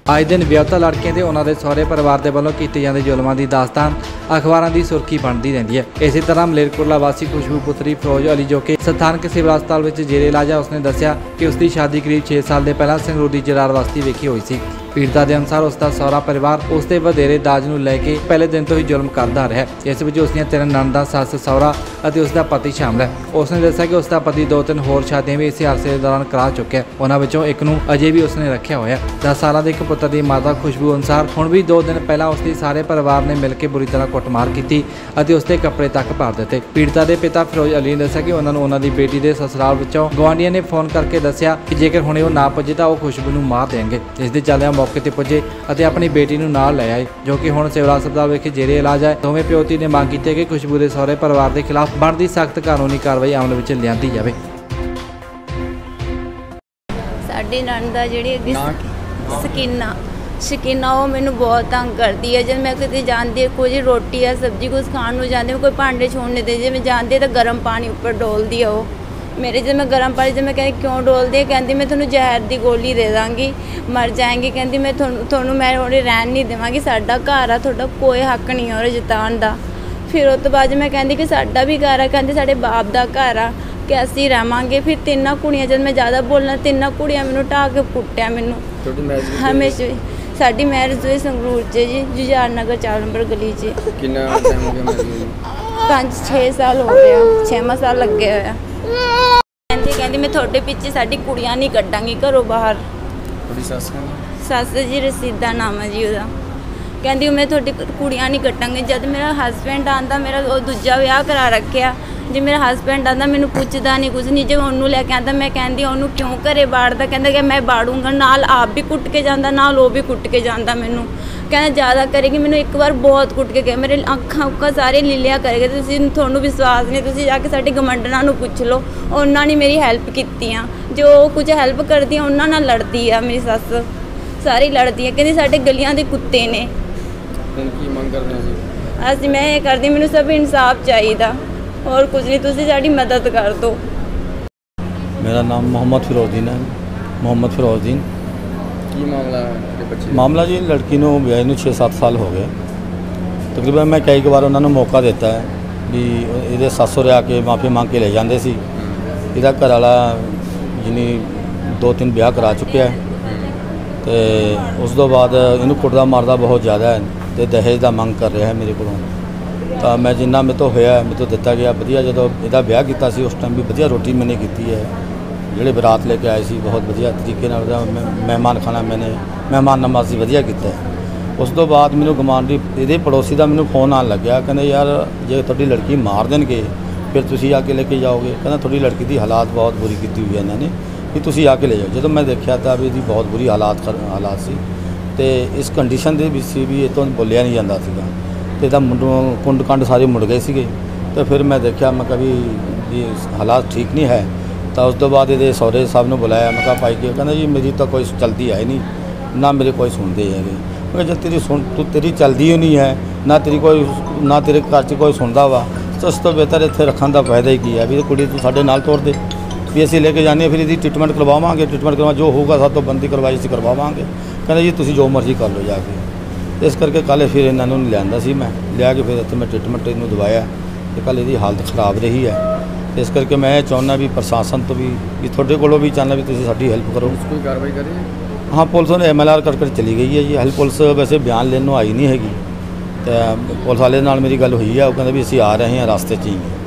आए दिन विआहता लड़कियां ते उन्हां दे सहुरे परिवार दे वल्लों कीते जांदे जुल्मां दी दास्तान अखबारां दी सुर्खी बनदी रहिंदी है। इसी तरह मलेरकोटला वासी खुशबू पुत्री फिरोज अली जो कि स्थानक सिविल हस्पताल विच जेरे इलाज है, उसने दस्सिया कि उसकी शादी करीब 6 साल दे पहलां संगरूर दी जरार बस्ती वेखी हुई सी। पीड़िता के अनुसार उसका सहुरा परिवार उसके वधेरे दाज नूं लैके पहले दिन तो ही जुल्म करता रहा। इस विच उसदियां 3 नणदां, सस सहुरा और उसका पति शामिल है। उसने दस्सिया कि उसका पति 2-3 होर शादियां भी इस अरसे दौरान करा चुका है। उन्हां विचों एक नूं अजे भी उसने रखा होया। 10 साल के एक पुत्र की माता खुशबू अनुसार हुण भी 2 दिन पहला उसके सारे परिवार ने मिलकर बुरी तरह कुटमार की और उसके कपड़े तक पाड़ दिते। पीड़िता के पिता फिरोज अली ने दस्सिया कि उन्होंने उन्होंने बेटी के ससुराल विचों गुआंढियों ने फोन करके दस्सिया कि जेकर हुणे वो ना पुजे तो खुशबू नूं मार देंगे। इस दे चलदे मौके पर पुजे और अपनी बेटी नूं नाल लै आए, जो कि हुण सिविल हस्पताल विखे जेरे इलाज है। दोवें प्योती ने मांग की कि खुशबू के सहुरे परिवार के खिलाफ बनती सख्त कानूनी कार्रवाई अमल में लियांदी जाए। साडी नणदा जिहड़ी शकीना वो मैनू बहुत तंग करती है। जब मैं कितने जाती कुछ रोटी या सब्जी कुछ खाण नूं जांदे कोई भांडे छोड़ने दे, जे मैं जाती तो गर्म पानी उपर डोलती है। वो मेरे जब मैं गर्म पानी, जब मैं कहती क्यों डोलती है, कहती मैं थोनू जहर की गोली दे दांगी, मर जाएंगी। कहती मैं थोनू मैं उहदे रहन नहीं देवांगी, साडा घर आ, थोड़ा कोई हक नहीं है उहदे जताउण दा। फिर उस तो बाद मैं कहती कि साडा भी घर है, कहते साडे बाप का घर आ कि असीं रहांगे। फिर 3 कुड़ियां, जब मैं ज़्यादा बोलना 3 कुड़ियां मैनू ढा के कुट्टिया। मैनू हमेशा साडी मैरिज हुई संगरूर च जी, जुझार नगर 4 नंबर गली च। कितना टाइम हो गया मैरिज नूं? 5-6 साल हो गया, 6वां साल लगे होया। कहती मैं थोड़े पिछे साडी कुड़ियां नहीं कड्डांगी घरों बाहर। सस जी रसीदा नाम है जी उसका। कहती मैं थोड़ी कुड़ियां नहीं कट्टांगी। जब मेरा हसबैंड आंदा, मेरा वो दूजा विआह करा रखा, जो मेरा हसबैंड आंदा मैनू पुछदा नहीं कुछ नहीं। जब उन्होंने लैके आंदा मैं कहती उन्होंने क्यों घरे बाड़दा, कहता कि मैं बाड़ूंगा, नाल आप भी कुट के जाता, नाल वो भी कुट के जाता। मैनू कहना ज़्यादा करेगी। मैनू एक बार बहुत कुट के गया, मेरे अखां उखां सारे लीलिया करेगा। तुहानू विश्वास नहीं, तुसीं जाके साडे गमंडना नूं पुछ लो, उन्होंने मेरी हैल्प की। जो कुछ हैल्प करदी उन्होंने नाल लड़दी है मेरी सस, सारी लड़दी है। कहती साडे गलियां दे कुत्ते ने। असीं मैं ये करदी, मैनू सब इंसाफ चाहिए और कुछ नहीं, तुसीं साडी मदद कर दो। मेरा नाम मोहम्मद फिरोजदीन है। मोहम्मद फिरोजदीन की मामला जी, लड़की नूं विआह नूं 6-7 साल हो गए तकरीबन। मैं कई बार उन्होंने मौका दिता है भी ये सस सहुरे आके माफ़ी मांग के ले जाते सी। इसका घर वाला जिन्नी 2-3 ब्याह करा चुका है, तो उस तो बाद इनू कुटदा मारदा बहुत ज़्यादा है, तो दहेज का मंग कर रहा है मेरे को। तो मैं जिन्ना मेरे तो होया मेरे तो दिता गया वधिया। जो इसका ब्याह किया उस टाइम भी वधिया रोटी मैंने की है, जोड़े बरात लेके आए सी बहुत वधिया तरीके मेहमान खाना मैंने मेहमान नवाजी वधिया किया है। उस तो बाद मैनू गवांढी ये पड़ोसी का मैनू फोन आन लग्या, कहते यार जे थोड़ी लड़की मार देंगे फिर तुसी आके लेके जाओगे। कहना थोड़ी लड़की की हालात बहुत बुरी की हुई है इन्होंने, भी तुसी आके ले जाओ। जो मैं देखा तो भी बहुत बुरी हालात सी, तो इस कंडीशन के भी ये तो बोलिया नहीं जाता सीगा। तो इहदा कुंड कंड सारे मुड़ गए थे। तो फिर मैं देखा, मैं कभी ये हालात ठीक नहीं है। तो उस तो बाद ये सहुरे साहब ने बुलाया, मैं कहा भाई के, कहना जी मेरी तो कोई चलती है नहीं, ना मेरे कोई सुनते है। मैं जब तेरी चलती ही नहीं है, ना तेरे घर च कोई सुनता वा, तो उस तो बेहतर इतने रखने का फायदा ही की है भी कुड़ी तू साडे नाल तोड़ दे, भी असीं लेके जाने, फिर इसकी ट्रीटमेंट करवावांगे। ट्रीटमेंट करवा जो होगा सब तो बनती कार्रवाई असीं करवावांगे। कहना जी तुसीं जो मर्जी कर लो जाके। इस करके कल फिर इन्होंने लिया सी, मैं लिया के फिर इतने मैं ट्रीटमेंट इनू दवाया, तो कल ये हालत खराब रही है। इस करके मैं चाहना भी प्रशासन तो भी थोड़े कोलों भी चाहना भी तुसीं साडी हेल्प करो। कोई कार्रवाई करें? हाँ, पुलिस ने MLR कर चली गई है जी। हल पुलिस वैसे बयान लेने आई नहीं हैगी, तो पुलिस वाले नाल मेरी गल हुई है, वो कहते भी असीं आ रहे हैं रास्ते च ही।